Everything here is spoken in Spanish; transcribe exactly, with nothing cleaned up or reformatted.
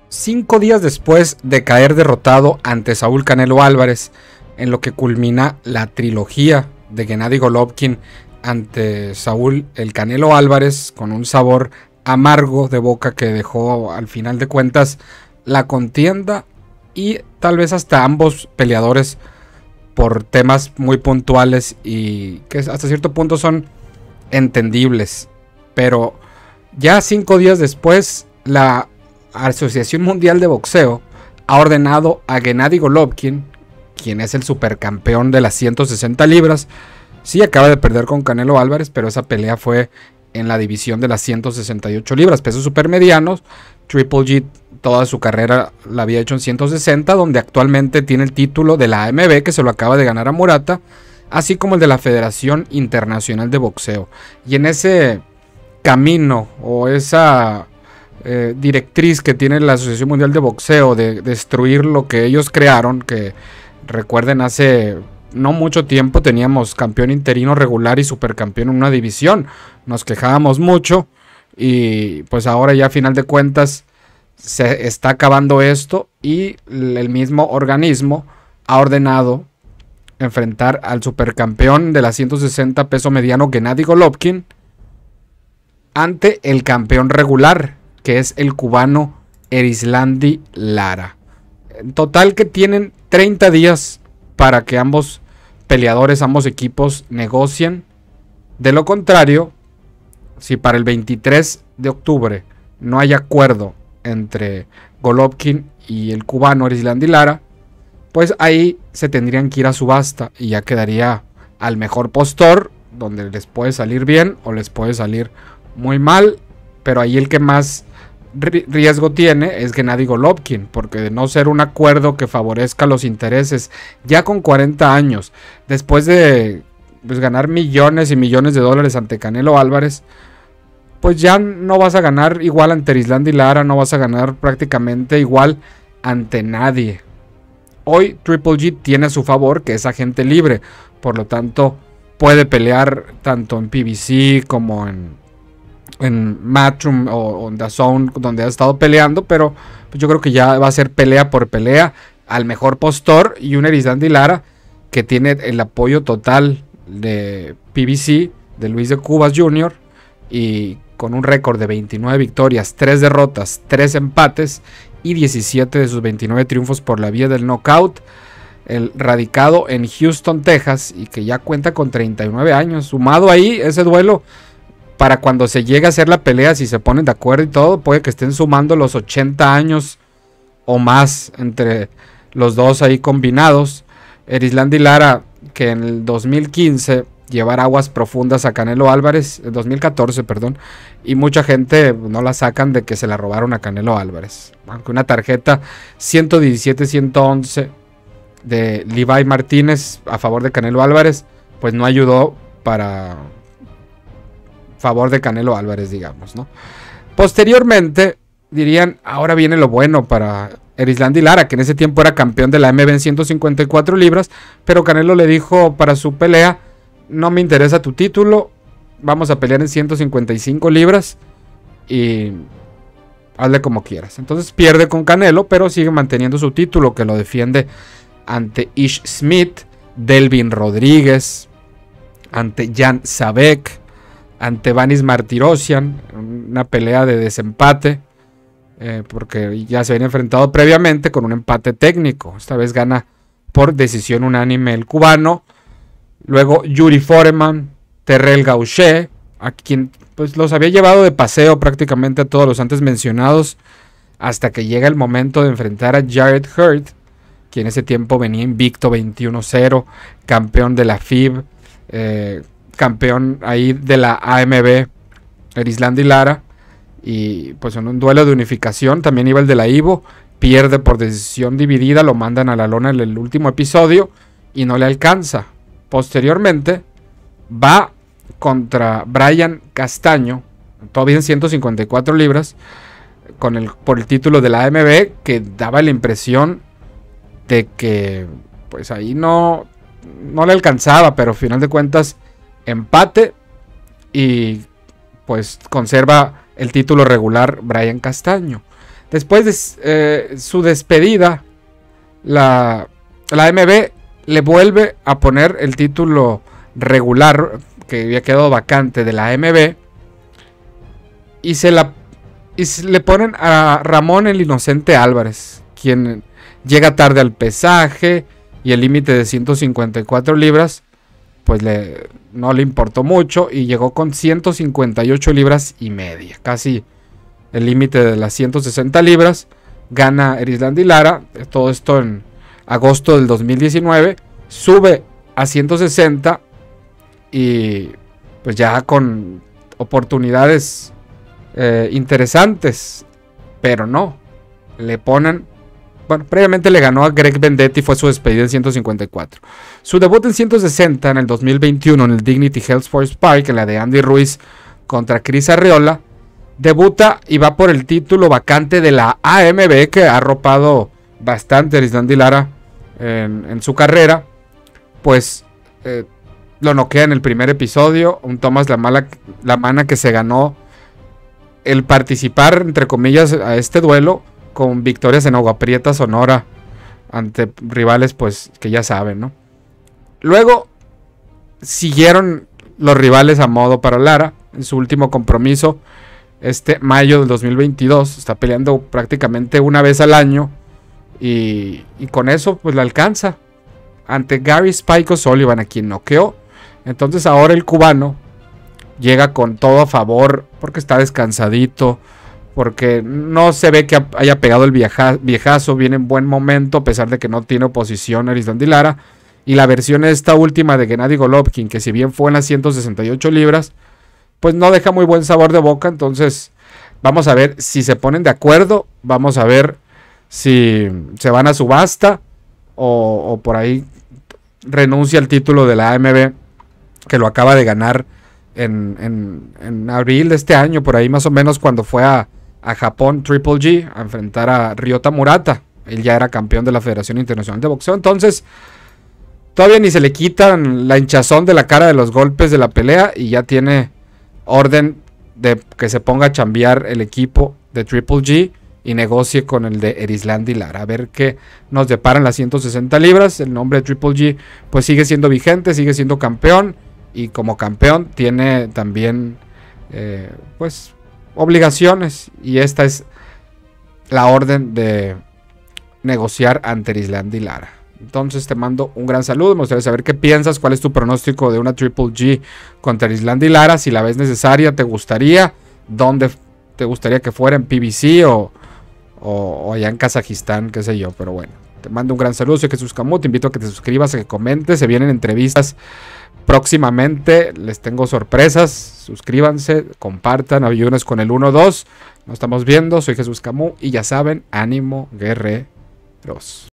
Cinco días después de caer derrotado ante Saúl Canelo Álvarez, en lo que culmina la trilogía de Gennady Golovkin ante Saúl el Canelo Álvarez, con un sabor amargo de boca que dejó al final de cuentas la contienda y tal vez hasta ambos peleadores por temas muy puntuales y que hasta cierto punto son entendibles. Pero ya cinco días después, la Asociación Mundial de Boxeo ha ordenado a Gennady Golovkin, quien es el supercampeón de las ciento sesenta libras. Sí, acaba de perder con Canelo Álvarez, pero esa pelea fue en la división de las ciento sesenta y ocho libras, pesos supermedianos. Triple G toda su carrera la había hecho en ciento sesenta, donde actualmente tiene el título de la A M B, que se lo acaba de ganar a Murata, así como el de la Federación Internacional de Boxeo. Y en ese camino o esa eh, directriz que tiene la Asociación Mundial de Boxeo de destruir lo que ellos crearon, que recuerden, hace no mucho tiempo teníamos campeón interino regular y supercampeón en una división, nos quejábamos mucho y pues ahora ya a final de cuentas se está acabando esto y el mismo organismo ha ordenado enfrentar al supercampeón de la ciento sesenta peso mediano Gennady Golovkin ante el campeón regular, que es el cubano Erislandy Lara. En total que tienen treinta días para que ambos peleadores, ambos equipos negocien. De lo contrario, si para el veintitrés de octubre no hay acuerdo entre Golovkin y el cubano Erislandy Lara, pues ahí se tendrían que ir a subasta y ya quedaría al mejor postor, donde les puede salir bien o les puede salir muy mal, pero ahí el que más riesgo tiene es Gennady Golovkin, porque de no ser un acuerdo que favorezca los intereses, ya con cuarenta años, después de pues, ganar millones y millones de dólares ante Canelo Álvarez, pues ya no vas a ganar igual ante Erislandy Lara, no vas a ganar prácticamente igual ante nadie. Hoy Triple G tiene a su favor que es agente libre, por lo tanto puede pelear tanto en P B C como en en Matchroom o, o en D A Z N, donde ha estado peleando, pero pues yo creo que ya va a ser pelea por pelea al mejor postor, y un Erislandy Lara que tiene el apoyo total de P B C, de Luis de Cubas junior, y con un récord de veintinueve victorias, tres derrotas, tres empates y diecisiete de sus veintinueve triunfos por la vía del knockout, el radicado en Houston, Texas, y que ya cuenta con treinta y nueve años. Sumado ahí ese duelo, para cuando se llegue a hacer la pelea, si se ponen de acuerdo y todo, puede que estén sumando los ochenta años o más entre los dos ahí combinados. Erislandy Lara, que en el dos mil quince llevar aguas profundas a Canelo Álvarez, en dos mil catorce, perdón, y mucha gente no la sacan de que se la robaron a Canelo Álvarez, aunque una tarjeta ciento diecisiete ciento once de Levi Martínez a favor de Canelo Álvarez, pues no ayudó para favor de Canelo Álvarez, digamos, ¿no? Posteriormente dirían, ahora viene lo bueno para Erislandy Lara, que en ese tiempo era campeón de la A M B en ciento cincuenta y cuatro libras, pero Canelo le dijo para su pelea: no me interesa tu título, vamos a pelear en ciento cincuenta y cinco libras y hazle como quieras. Entonces pierde con Canelo, pero sigue manteniendo su título, que lo defiende ante Ish Smith, Delvin Rodríguez, ante Jan Sabek, ante Vanis Martirosyan, una pelea de desempate, eh, porque ya se habían enfrentado previamente con un empate técnico. Esta vez gana por decisión unánime el cubano. Luego Yuri Foreman, Terrell Gausha, a quien pues los había llevado de paseo prácticamente a todos los antes mencionados, hasta que llega el momento de enfrentar a Jarrett Hurd, quien en ese tiempo venía invicto veintiuno cero, campeón de la F I B, eh, campeón ahí de la A M B, Erislandy Lara, y pues en un duelo de unificación también iba el de la Ivo, pierde por decisión dividida, lo mandan a la lona en el último episodio y no le alcanza. Posteriormente va contra Brian Castaño, todavía en ciento cincuenta y cuatro libras, con el, por el título de la A M B, que daba la impresión de que pues ahí no, no le alcanzaba, pero al final de cuentas empate y pues conserva el título regular Brian Castaño. Después de eh, su despedida, la, la A M B le vuelve a poner el título regular que había quedado vacante de la A M B y se la y se le ponen a Ramón el Inocente Álvarez, quien llega tarde al pesaje y el límite de ciento cincuenta y cuatro libras pues le, no le importó mucho y llegó con ciento cincuenta y ocho libras y media, casi el límite de las ciento sesenta libras. Gana Erislandy Lara, todo esto en agosto del dos mil diecinueve, sube a ciento sesenta y pues ya con oportunidades eh, interesantes, pero no, le ponen, bueno, previamente le ganó a Greg Vendetti, fue su despedida en ciento cincuenta y cuatro. Su debut en ciento sesenta en el dos mil veintiuno en el Dignity Health Sports Park, en la de Andy Ruiz contra Chris Arreola, debuta y va por el título vacante de la A M B, que ha arropado bastante a Erislandy Lara en, en su carrera. Pues eh, lo noquea en el primer episodio, un Thomas Lamala, Lamana que se ganó el participar, entre comillas, a este duelo con victorias en Agua Prieta, Sonora, ante rivales pues que ya saben, ¿no? Luego siguieron los rivales a modo para Lara en su último compromiso. Este mayo del dos mil veintidós está peleando prácticamente una vez al año y, y con eso pues le alcanza ante Gary Spike O'Sullivan, a quien noqueó. Entonces ahora el cubano llega con todo a favor porque está descansadito, porque no se ve que haya pegado el vieja, viejazo, viene en buen momento a pesar de que no tiene oposición a Erislandy Lara. Y la versión esta última de Gennady Golovkin, que si bien fue en las ciento sesenta y ocho libras, pues no deja muy buen sabor de boca. Entonces vamos a ver si se ponen de acuerdo, vamos a ver si se van a subasta o, o por ahí renuncia al título de la A M B, que lo acaba de ganar en, en, en abril de este año, por ahí más o menos, cuando fue a, a Japón Triple G a enfrentar a Ryota Murata. Él ya era campeón de la Federación Internacional de Boxeo. Entonces todavía ni se le quitan la hinchazón de la cara de los golpes de la pelea y ya tiene orden de que se ponga a chambear el equipo de Triple G y negocie con el de Erislandy Lara. A ver qué nos deparan las ciento sesenta libras. El nombre de Triple G pues sigue siendo vigente, sigue siendo campeón, y como campeón tiene también eh, pues obligaciones, y esta es la orden de negociar ante Erislandy Lara. Entonces te mando un gran saludo, me gustaría saber qué piensas, cuál es tu pronóstico de una Triple G contra Erislandy Lara, si la ves necesaria, te gustaría, dónde te gustaría que fuera, en P B C o, o, o allá en Kazajistán, qué sé yo. Pero bueno, te mando un gran saludo, soy Jesús Camus, te invito a que te suscribas, a que comentes, se vienen entrevistas próximamente, les tengo sorpresas, suscríbanse, compartan, ayúdenos con el uno dos, nos estamos viendo, soy Jesús Camus y ya saben, ánimo guerreros.